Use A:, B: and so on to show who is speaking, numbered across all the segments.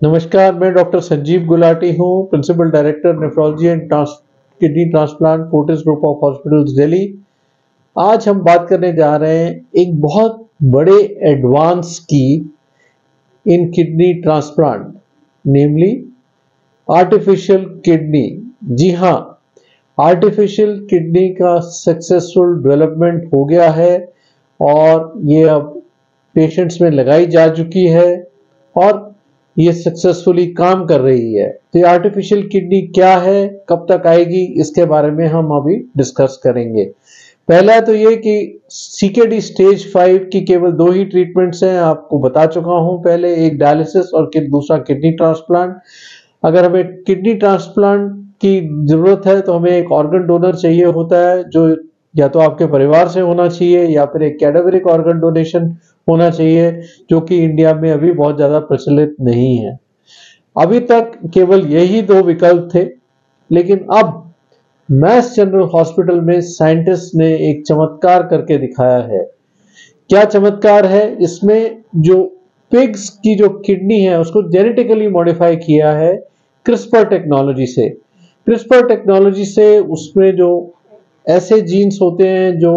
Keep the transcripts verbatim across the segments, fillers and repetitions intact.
A: नमस्कार, मैं डॉक्टर संजीव गुलाटी हूँ, principal director nephrology and kidney transplant Fortis group of hospitals Delhi. आज हम बात करने जा रहे हैं एक बहुत बड़े एडवांस की in kidney transplant, namely artificial kidney. जी हाँ, आर्टिफिशियल किडनी का सक्सेसफुल डेवलपमेंट हो गया है और ये अब पेशेंट्स में लगाई जा चुकी है और ये सक्सेसफुली काम कर रही है। तो ये आर्टिफिशियल किडनी क्या है, कब तक आएगी, इसके बारे में हम अभी डिस्कस करेंगे। पहला तो ये कि सीकेडी स्टेज फाइव की केवल दो ही ट्रीटमेंट्स हैं, आपको बता चुका हूं पहले, एक डायलिसिस और दूसरा किडनी ट्रांसप्लांट। अगर हमें किडनी ट्रांसप्लांट की जरूरत है तो हमें एक ऑर्गन डोनर चाहिए होता है, जो या तो आपके परिवार से होना चाहिए या फिर एक कैडावरिक ऑर्गन डोनेशन होना चाहिए, जो कि इंडिया में अभी बहुत ज्यादा प्रचलित नहीं है। अभी तक केवल यही दो विकल्प थे, लेकिन अब मैस जनरल हॉस्पिटल में साइंटिस्ट ने एक चमत्कार करके दिखाया है। क्या चमत्कार है? इसमें जो पिग्स की जो किडनी है उसको जेनेटिकली मॉडिफाई किया है क्रिस्पर टेक्नोलॉजी से। क्रिस्पर टेक्नोलॉजी से उसमें जो ऐसे जीन्स होते हैं जो,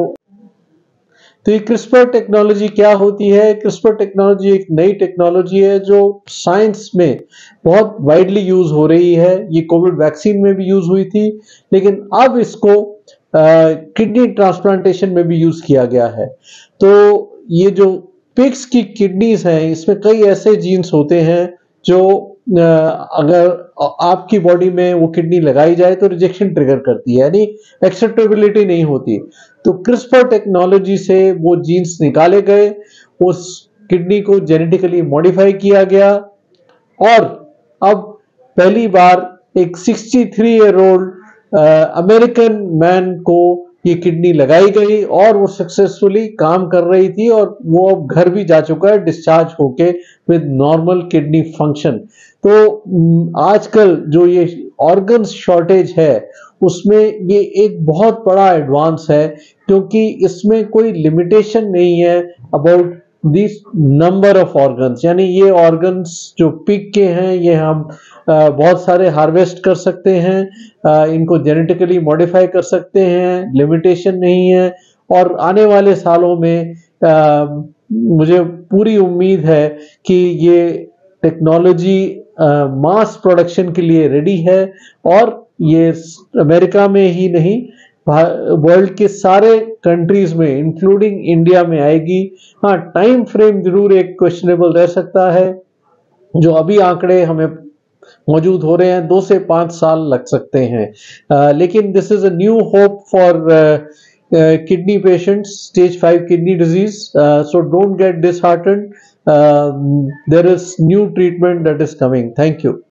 A: तो ये क्रिस्पर टेक्नोलॉजी क्या होती है? क्रिस्पर टेक्नोलॉजी एक नई टेक्नोलॉजी है जो साइंस में बहुत वाइडली यूज हो रही है। ये कोविड वैक्सीन में भी यूज हुई थी, लेकिन अब इसको किडनी ट्रांसप्लांटेशन में भी यूज किया गया है। तो ये जो पिग्स की किडनीज हैं, इसमें कई ऐसे जीन्स होते हैं जो आ, अगर आपकी बॉडी में वो किडनी लगाई जाए तो रिजेक्शन ट्रिगर करती है, यानी एक्सेप्टेबिलिटी नहीं होती। तो क्रिस्पर टेक्नोलॉजी से वो जीन्स निकाले गए, उस किडनी को जेनेटिकली मॉडिफाई किया गया और अब पहली बार एक तिरसठ ईयर ओल्ड अमेरिकन मैन को ये किडनी लगाई गई और वो सक्सेसफुली काम कर रही थी और वो अब घर भी जा चुका है डिस्चार्ज होके विद नॉर्मल किडनी फंक्शन। तो आजकल जो ये ऑर्गन शॉर्टेज है उसमें ये एक बहुत बड़ा एडवांस है, क्योंकि इसमें कोई लिमिटेशन नहीं है about this number of organs. यानी ये ऑर्गन्स जो पिग के हैं ये हम आ, बहुत सारे हार्वेस्ट कर सकते हैं, आ, इनको जेनेटिकली मॉडिफाई कर सकते हैं, लिमिटेशन नहीं है। और आने वाले सालों में आ, मुझे पूरी उम्मीद है कि ये टेक्नोलॉजी मास प्रोडक्शन के लिए रेडी है और ये अमेरिका में ही नहीं, वर्ल्ड के सारे कंट्रीज में इंक्लूडिंग इंडिया में आएगी। हाँ, टाइम फ्रेम जरूर एक क्वेश्चनेबल रह सकता है। जो अभी आंकड़े हमें मौजूद हो रहे हैं, दो से पांच साल लग सकते हैं, uh, लेकिन this is a new hope for kidney patients, stage five kidney disease. So don't get disheartened, there is new treatment that is coming. Thank you.